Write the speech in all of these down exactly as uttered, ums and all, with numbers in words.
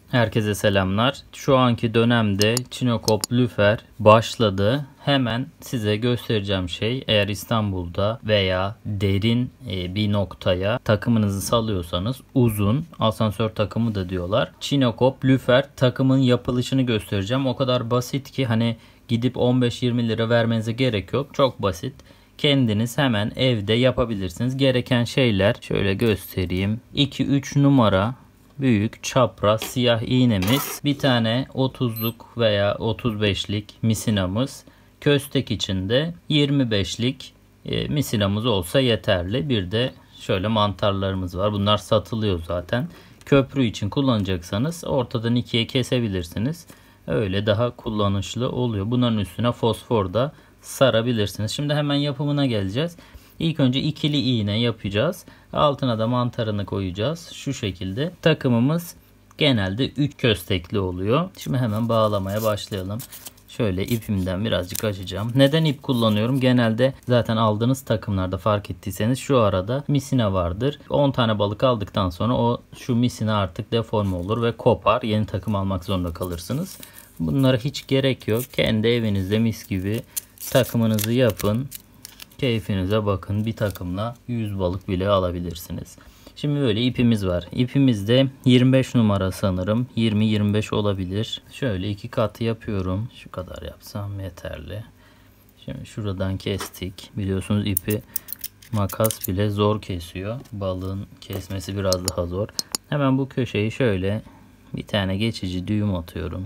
Herkese selamlar. Şu anki dönemde Çinokop lüfer başladı. Hemen size göstereceğim şey, eğer İstanbul'da veya derin bir noktaya takımınızı salıyorsanız, uzun asansör takımı da diyorlar. Çinokop lüfer takımın yapılışını göstereceğim. O kadar basit ki hani gidip on beş yirmi lira vermenize gerek yok. Çok basit. Kendiniz hemen evde yapabilirsiniz. Gereken şeyler şöyle göstereyim. iki üç numara büyük çapraz siyah iğnemiz, bir tane otuzluk veya otuz beşlik misinamız, köstek içinde yirmi beşlik e, misinamız olsa yeterli. Bir de şöyle mantarlarımız var. Bunlar satılıyor zaten. Köprü için kullanacaksanız ortadan ikiye kesebilirsiniz. Öyle daha kullanışlı oluyor. Bunların üstüne fosfor da sarabilirsiniz. Şimdi hemen yapımına geleceğiz. İlk önce ikili iğne yapacağız. Altına da mantarını koyacağız. Şu şekilde. Takımımız genelde üç köstekli oluyor. Şimdi hemen bağlamaya başlayalım. Şöyle ipimden birazcık açacağım. Neden ip kullanıyorum? Genelde zaten aldığınız takımlarda fark ettiyseniz şu arada misina vardır. on tane balık aldıktan sonra o şu misina artık deforme olur ve kopar. Yeni takım almak zorunda kalırsınız. Bunlara hiç gerek yok. Kendi evinizde mis gibi takımınızı yapın. Keyfinize bakın. Bir takımla yüz balık bile alabilirsiniz. Şimdi böyle ipimiz var. İpimiz de yirmi beş numara sanırım. yirmi yirmi beş olabilir. Şöyle iki kat yapıyorum. Şu kadar yapsam yeterli. Şimdi şuradan kestik. Biliyorsunuz ipi makas bile zor kesiyor. Balığın kesmesi biraz daha zor. Hemen bu köşeyi şöyle bir tane geçici düğüm atıyorum.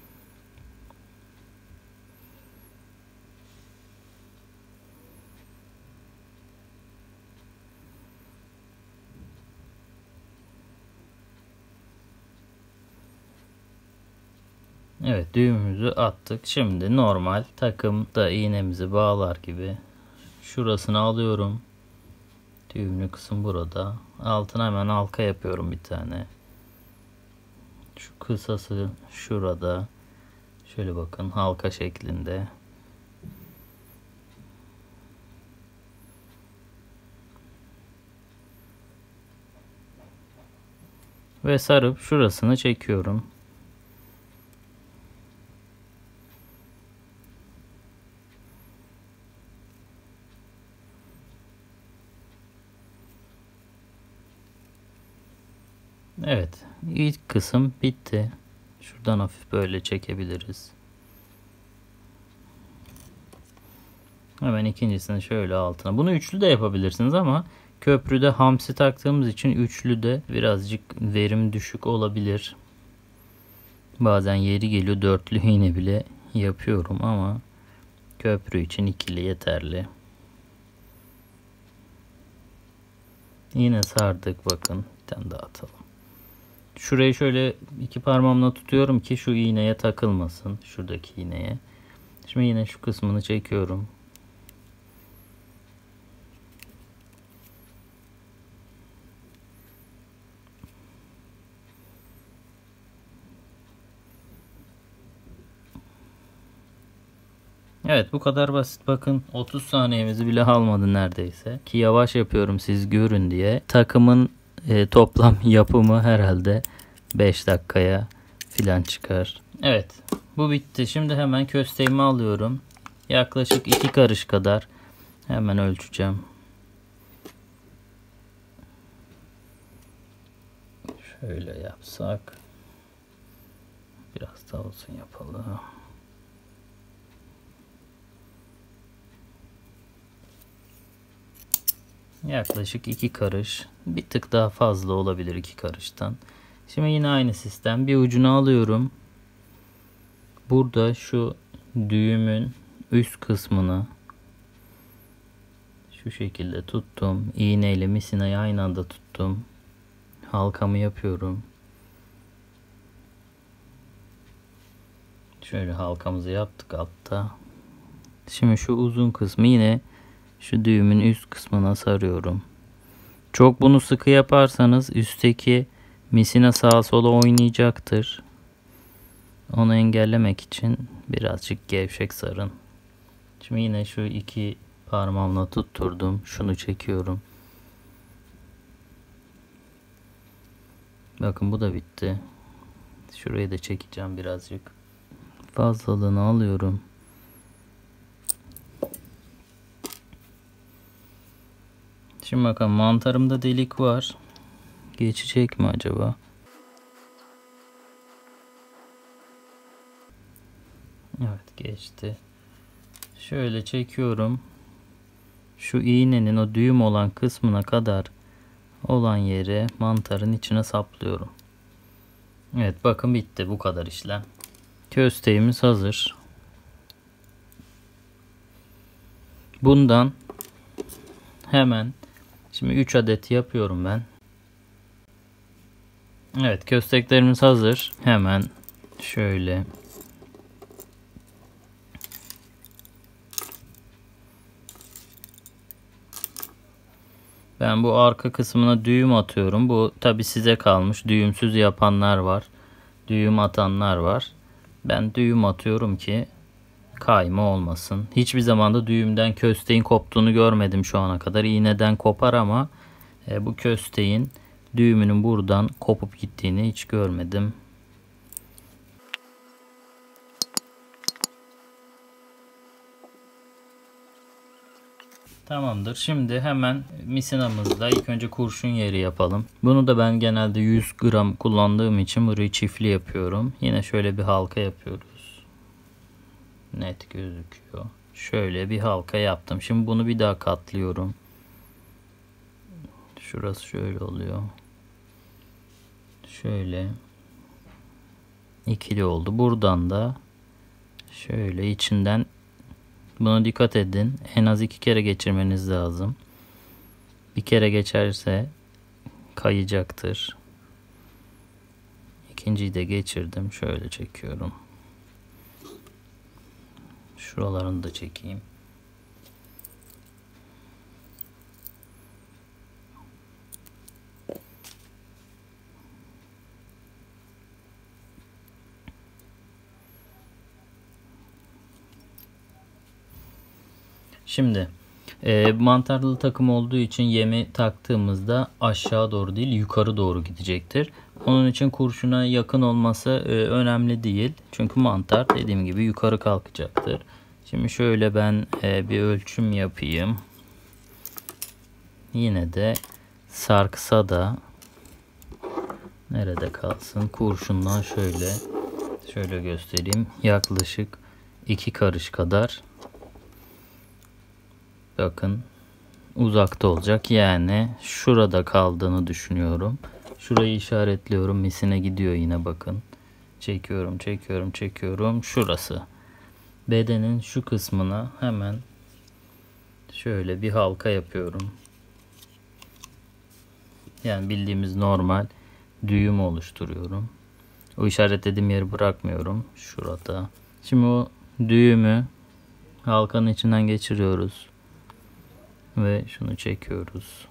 Evet, düğümümüzü attık. Şimdi normal takımda iğnemizi bağlar gibi şurasını alıyorum. Düğümlü kısım burada. Altına hemen halka yapıyorum bir tane. Şu kısası şurada. Şöyle bakın, halka şeklinde. Ve sarıp şurasını çekiyorum. Evet, ilk kısım bitti. Şuradan hafif böyle çekebiliriz. Hemen ikincisini şöyle altına. Bunu üçlü de yapabilirsiniz ama köprüde hamsi taktığımız için üçlü de birazcık verim düşük olabilir. Bazen yeri geliyor dörtlü iğne bile yapıyorum ama köprü için ikili yeterli. Yine sardık, bakın bir tane daha atalım. Şurayı şöyle iki parmağımla tutuyorum ki şu iğneye takılmasın. Şuradaki iğneye. Şimdi yine şu kısmını çekiyorum. Evet, bu kadar basit. Bakın otuz saniyemizi bile almadı neredeyse. Ki yavaş yapıyorum siz görün diye. Takımın e, toplam yapımı herhalde beş dakikaya filan çıkar. Evet, bu bitti. Şimdi hemen kösteğimi alıyorum. Yaklaşık iki karış kadar. Hemen ölçeceğim. Şöyle yapsak. Biraz daha olsun yapalım. Yaklaşık iki karış. Bir tık daha fazla olabilir iki karıştan. Şimdi yine aynı sistem. Bir ucunu alıyorum. Burada şu düğümün üst kısmını şu şekilde tuttum. İğneyle misinayı aynı anda tuttum. Halkamı yapıyorum. Şöyle halkamızı yaptık altta. Şimdi şu uzun kısmı yine şu düğümün üst kısmına sarıyorum. Çok bunu sıkı yaparsanız üstteki misina sağa sola oynayacaktır. Onu engellemek için birazcık gevşek sarın. Şimdi yine şu iki parmağımla tutturdum. Şunu çekiyorum. Bakın bu da bitti. Şurayı da çekeceğim birazcık. Fazlalığını alıyorum. Şimdi bakalım, mantarımda delik var. Geçecek mi acaba? Evet, geçti. Şöyle çekiyorum. Şu iğnenin o düğüm olan kısmına kadar olan yere mantarın içine saplıyorum. Evet, bakın bitti, bu kadar işlem. Kösteğimiz hazır. Bundan hemen şimdi üç adet yapıyorum ben. Evet, kösteklerimiz hazır. Hemen şöyle ben bu arka kısmına düğüm atıyorum. Bu tabi size kalmış. Düğümsüz yapanlar var. Düğüm atanlar var. Ben düğüm atıyorum ki kayma olmasın. Hiçbir zaman da düğümden kösteğin koptuğunu görmedim şu ana kadar. İğneden kopar ama e, bu kösteğin düğümünün buradan kopup gittiğini hiç görmedim. Tamamdır. Şimdi hemen misinamızda ilk önce kurşun yeri yapalım. Bunu da ben genelde yüz gram kullandığım için burayı çiftli yapıyorum. Yine şöyle bir halka yapıyoruz. Net gözüküyor. Şöyle bir halka yaptım. Şimdi bunu bir daha katlıyorum. Şurası şöyle oluyor. Şöyle ikili oldu. Buradan da şöyle içinden, buna dikkat edin, en az iki kere geçirmeniz lazım. Bir kere geçerse kayacaktır. İkinciyi de geçirdim. Şöyle çekiyorum. Şuralarını da çekeyim. Şimdi e, mantarlı takım olduğu için yemi taktığımızda aşağı doğru değil yukarı doğru gidecektir. Onun için kurşuna yakın olması e, önemli değil. Çünkü mantar dediğim gibi yukarı kalkacaktır. Şimdi şöyle ben e, bir ölçüm yapayım. Yine de sarksa da nerede kalsın, kurşundan şöyle şöyle göstereyim. Yaklaşık iki karış kadar, bakın, uzakta olacak. Yani şurada kaldığını düşünüyorum. Şurayı işaretliyorum. Misine gidiyor yine, bakın. Çekiyorum, çekiyorum, çekiyorum. Şurası. Bedenin şu kısmına hemen şöyle bir halka yapıyorum. Yani bildiğimiz normal düğüm oluşturuyorum. O işaretlediğim yeri bırakmıyorum. Şurada. Şimdi o düğümü halkanın içinden geçiriyoruz. Ve şunu çekiyoruz.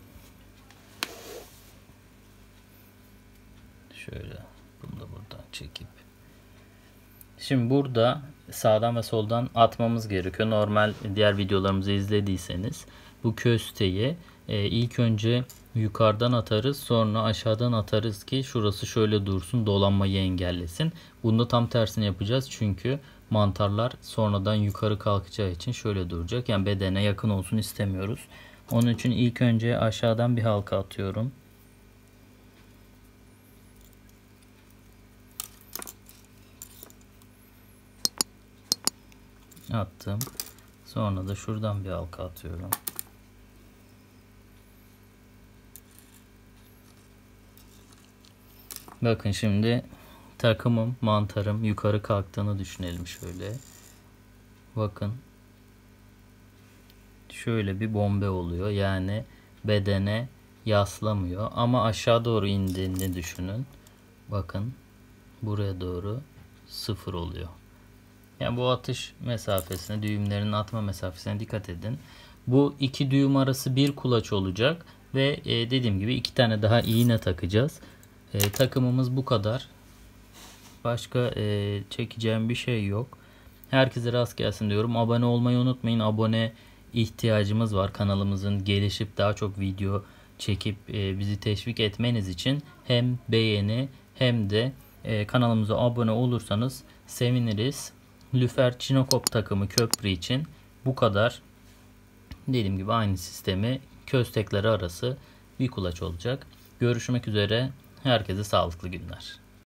Şöyle bunu da buradan çekip. Şimdi burada sağdan ve soldan atmamız gerekiyor. Normal diğer videolarımızı izlediyseniz bu kösteği e, ilk önce yukarıdan atarız, sonra aşağıdan atarız ki şurası şöyle dursun, dolanmayı engellesin. Bunda tam tersini yapacağız çünkü mantarlar sonradan yukarı kalkacağı için şöyle duracak. Yani bedene yakın olsun istemiyoruz. Onun için ilk önce aşağıdan bir halka atıyorum. Attım. Sonra da şuradan bir halka atıyorum. Bakın şimdi takımım, mantarım yukarı kalktığını düşünelim şöyle. Bakın. Şöyle bir bombe oluyor. Yani bedene yaslamıyor. Ama aşağı doğru indiğini düşünün. Bakın. Buraya doğru sıfır oluyor. Yani bu atış mesafesine, düğümlerin atma mesafesine dikkat edin. Bu iki düğüm arası bir kulaç olacak. Ve e, dediğim gibi iki tane daha iğne takacağız. E, takımımız bu kadar. Başka e, çekeceğim bir şey yok. Herkese rast gelsin diyorum. Abone olmayı unutmayın. Abone ihtiyacımız var. Kanalımızın gelişip daha çok video çekip e, bizi teşvik etmeniz için hem beğeni hem de e, kanalımıza abone olursanız seviniriz. Lüfer Çinokop takımı köprü için bu kadar. Dediğim gibi aynı sistemi köstekleri arası bir kulaç olacak. Görüşmek üzere. Herkese sağlıklı günler.